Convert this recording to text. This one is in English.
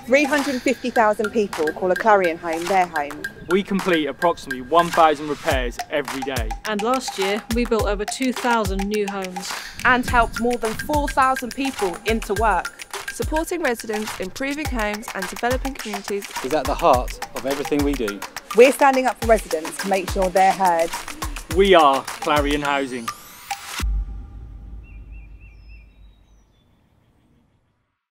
350,000 people call a Clarion home their home. We complete approximately 1,000 repairs every day. And last year, we built over 2,000 new homes. And helped more than 4,000 people into work. Supporting residents, improving homes and developing communities is at the heart of everything we do. We're standing up for residents to make sure they're heard. We are Clarion Housing.